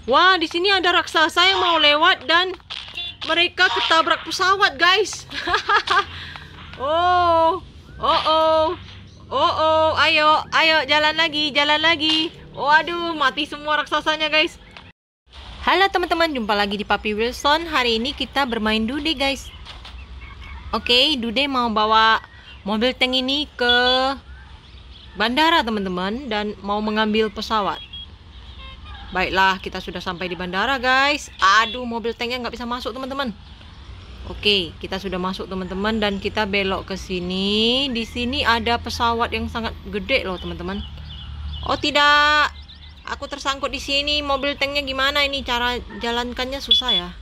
Wah, di sini ada raksasa yang mau lewat dan mereka ketabrak pesawat, guys. Oh, oh, oh, oh, oh, ayo, ayo, jalan lagi, jalan lagi. Waduh, mati semua raksasanya, guys. Halo teman-teman, jumpa lagi di Papi Wilson. Hari ini kita bermain Dude, guys. Oke, Dude mau bawa mobil tank ini ke bandara, teman-teman, dan mau mengambil pesawat. Baiklah, kita sudah sampai di bandara, guys. Aduh, mobil tanknya nggak bisa masuk, teman-teman. Oke, kita sudah masuk, teman-teman, dan kita belok ke sini. Di sini ada pesawat yang sangat gede loh, teman-teman. Oh tidak, aku tersangkut di sini. Mobil tanknya gimana ini? Cara jalankannya susah ya.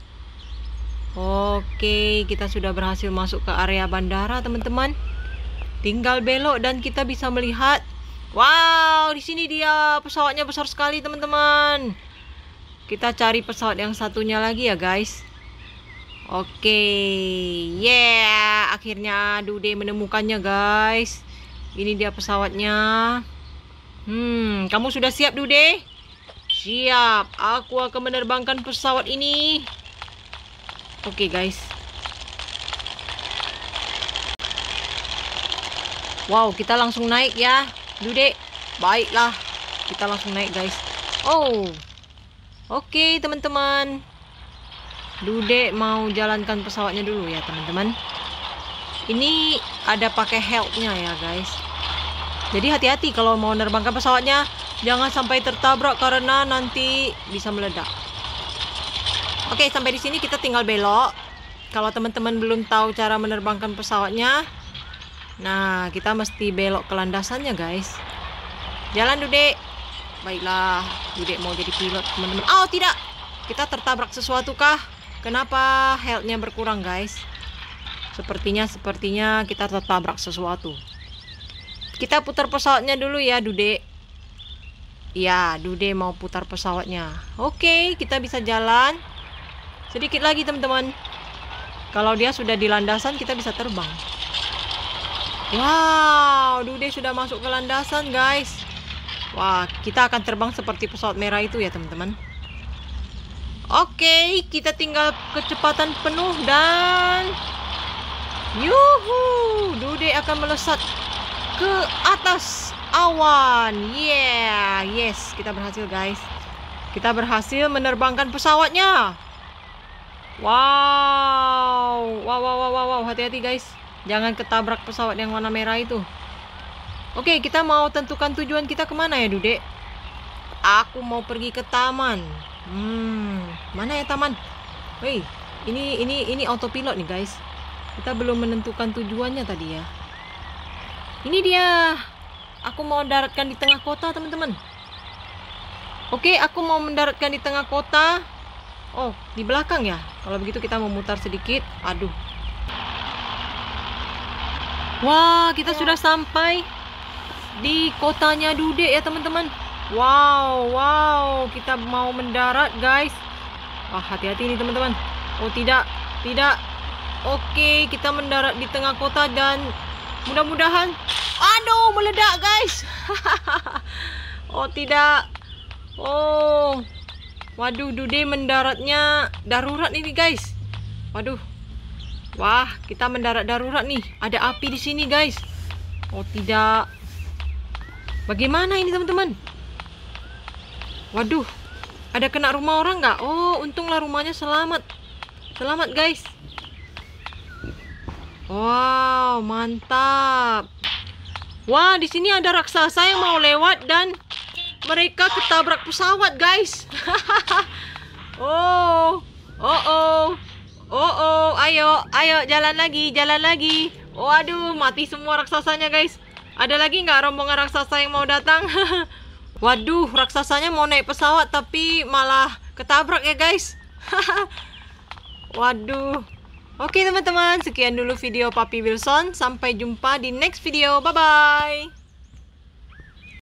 Oke, kita sudah berhasil masuk ke area bandara, teman-teman. Tinggal belok dan kita bisa melihat. Wow, di sini dia, pesawatnya besar sekali, teman-teman. Kita cari pesawat yang satunya lagi ya, guys. Oke, yeah, akhirnya Dude menemukannya, guys. Ini dia pesawatnya. Kamu sudah siap, Dude? Siap, aku akan menerbangkan pesawat ini. Oke, guys. Wow, kita langsung naik ya, Dude. Baiklah, kita langsung naik, guys. Oh, oke, teman-teman. Dude mau jalankan pesawatnya dulu ya, teman-teman. Ini ada pakai helmnya ya, guys. Jadi hati-hati kalau mau menerbangkan pesawatnya. Jangan sampai tertabrak karena nanti bisa meledak. Oke, sampai di sini kita tinggal belok. Kalau teman-teman belum tahu cara menerbangkan pesawatnya, nah, kita mesti belok ke landasannya, guys. Jalan, Dude. Baiklah, Dude mau jadi pilot, teman-teman. Oh, tidak. Kita tertabrak sesuatu kah? Kenapa health-nya berkurang, guys? Sepertinya kita tertabrak sesuatu. Kita putar pesawatnya dulu ya, Dude. Ya, Dude mau putar pesawatnya. Oke, kita bisa jalan. Sedikit lagi, teman-teman. Kalau dia sudah di landasan, kita bisa terbang. Wow, Dude sudah masuk ke landasan, guys. Wah, kita akan terbang seperti pesawat merah itu ya, teman-teman. Oke, kita tinggal kecepatan penuh dan yuhu, Dude akan melesat ke atas awan. Yeah, yes, kita berhasil, guys. Kita berhasil menerbangkan pesawatnya. Wow, wow, hati-hati, guys. Jangan ketabrak pesawat yang warna merah itu. Oke, kita mau tentukan tujuan kita kemana ya, Dude? Aku mau pergi ke taman. Mana ya taman? Wih, ini autopilot nih, guys. Kita belum menentukan tujuannya tadi ya. Ini dia. Aku mau mendaratkan di tengah kota, teman-teman. Oke, aku mau mendaratkan di tengah kota. Oh, di belakang ya. Kalau begitu kita memutar sedikit. Aduh. Wah, kita sudah sampai di kotanya Dude ya, teman-teman. Wow, kita mau mendarat, guys. Wah, hati-hati nih, teman-teman. Oh, tidak. Oke, kita mendarat di tengah kota dan mudah-mudahan, aduh, meledak, guys. Oh, tidak. Oh, waduh, Dude mendaratnya darurat ini, guys. Waduh. Wah, kita mendarat darurat nih. Ada api di sini, guys. Oh, tidak. Bagaimana ini, teman-teman? Waduh, ada kena rumah orang nggak? Oh, untunglah rumahnya selamat. Selamat, guys. Wow, mantap. Wah, di sini ada raksasa yang mau lewat dan mereka ketabrak pesawat, guys. Oh, ayo, jalan lagi. Waduh, mati semua raksasanya, guys. Ada lagi nggak rombongan raksasa yang mau datang? Waduh, raksasanya mau naik pesawat tapi malah ketabrak ya, guys. Waduh. Oke, teman-teman, sekian dulu video Papi Wilson. Sampai jumpa di next video. Bye-bye.